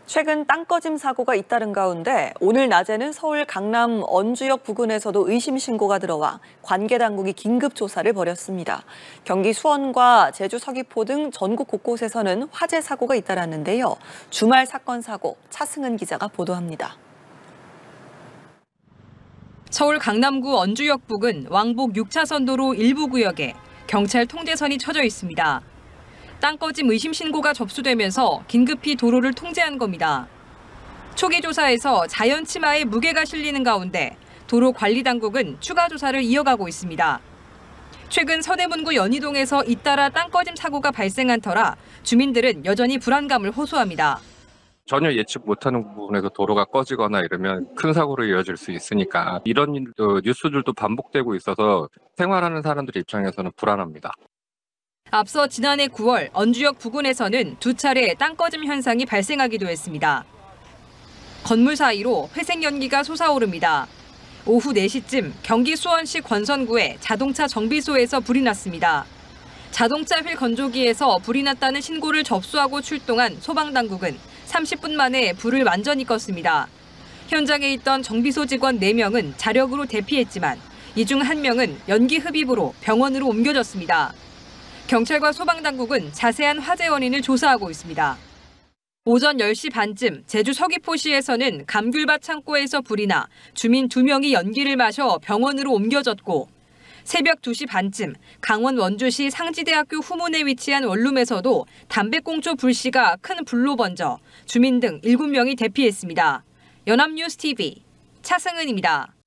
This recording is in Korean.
최근 땅꺼짐 사고가 잇따른 가운데 오늘 낮에는 서울 강남 언주역 부근에서도 의심 신고가 들어와 관계 당국이 긴급 조사를 벌였습니다. 경기 수원과 제주 서귀포 등 전국 곳곳에서는 화재 사고가 잇따랐는데요. 주말 사건 사고 차승은 기자가 보도합니다. 서울 강남구 언주역 부근 왕복 6차선 도로 일부 구역에 경찰 통제선이 쳐져 있습니다. 땅꺼짐 의심 신고가 접수되면서 긴급히 도로를 통제한 겁니다. 초기 조사에서 자연 치마에 무게가 실리는 가운데 도로 관리 당국은 추가 조사를 이어가고 있습니다. 최근 서대문구 연희동에서 잇따라 땅꺼짐 사고가 발생한 터라 주민들은 여전히 불안감을 호소합니다. 전혀 예측 못하는 부분에서 도로가 꺼지거나 이러면 큰 사고로 이어질 수 있으니까 이런 뉴스들도 반복되고 있어서 생활하는 사람들 입장에서는 불안합니다. 앞서 지난해 9월 언주역 부근에서는 두 차례 땅꺼짐 현상이 발생하기도 했습니다. 건물 사이로 회색 연기가 솟아오릅니다. 오후 4시쯤 경기 수원시 권선구의 자동차 정비소에서 불이 났습니다. 자동차 휠 건조기에서 불이 났다는 신고를 접수하고 출동한 소방당국은 30분 만에 불을 완전히 껐습니다. 현장에 있던 정비소 직원 4명은 자력으로 대피했지만 이 중 1명은 연기 흡입으로 병원으로 옮겨졌습니다. 경찰과 소방당국은 자세한 화재 원인을 조사하고 있습니다. 오전 10시 반쯤 제주 서귀포시에서는 감귤밭 창고에서 불이 나 주민 2명이 연기를 마셔 병원으로 옮겨졌고 새벽 2시 반쯤 강원 원주시 상지대학교 후문에 위치한 원룸에서도 담배꽁초 불씨가 큰 불로 번져 주민 등 7명이 대피했습니다. 연합뉴스 TV 차승은입니다.